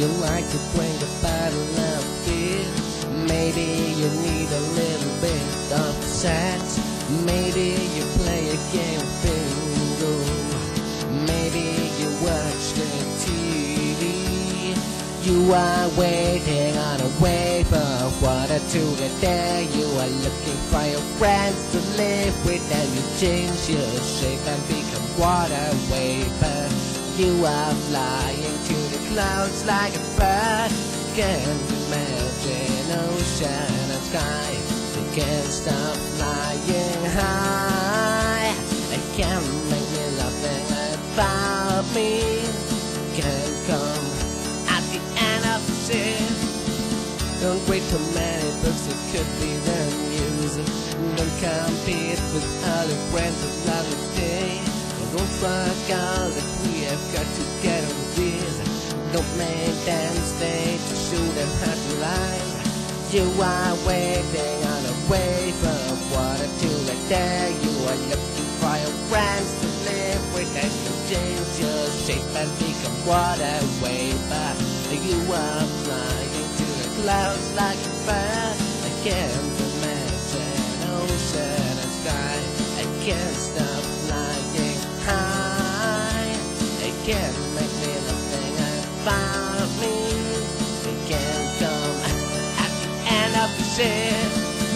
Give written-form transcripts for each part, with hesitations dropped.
like to bring a bottle of beer. Maybe you need a little bit of sex. Maybe you play a game of bingo. Maybe you watch the TV. You are waiting on a wave of water to get there. You are looking for your friends to live with, and you change your shape and become water vapor. You are flying to the clouds like a bird. Can't imagine ocean and sky. You can't stop flying high. They can't make me nothing about me. Can't come at the end of the shift. Don't read too many books, it could be the news. Don't compete with other friends of another day. Don't forget that we have got to get on this. Don't make them stay to show them how to live. You are waiting on a wave of water to get there. You are looking for your friends to live with, and you change your shape and become water vapor. You are flying to the clouds like a bird. I can't imagine ocean and sky. I can't stop flying high. They can't make me nothing about me. They can't come at the end of the shift.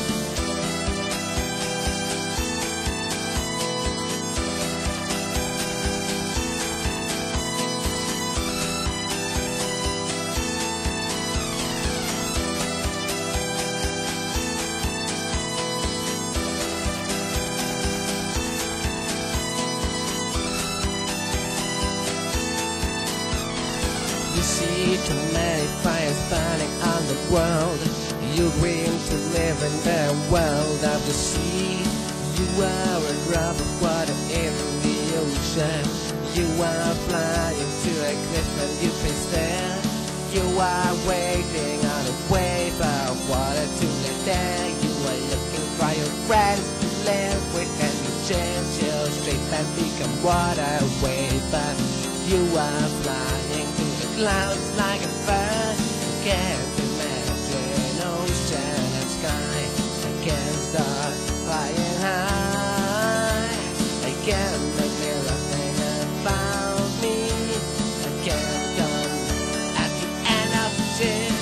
You see too many fires burning on the world. You dream to live in the world of the sea. You are a drop of water in the ocean. You are flying to a cliff and you face there. You are waiting on a wave of water to get there. You are looking for your friends to live with, and you change your shape and become water vapor. You are flying to the clouds like a bird. I can't imagine ocean and sky. I can't start flying high. I can't make me nothing about me. I can't come at the end of the shift.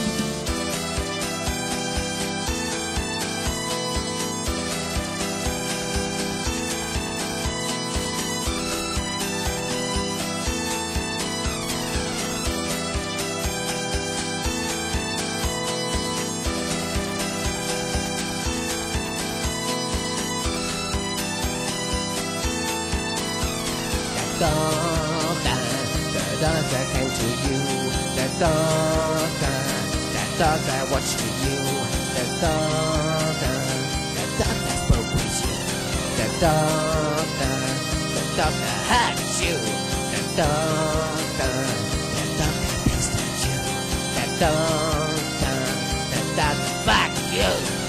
That dog that came to you. That dog that watched you. That dog that spoke with you. That dog that hugged you. That dog that pestered you. That dog that fucked you.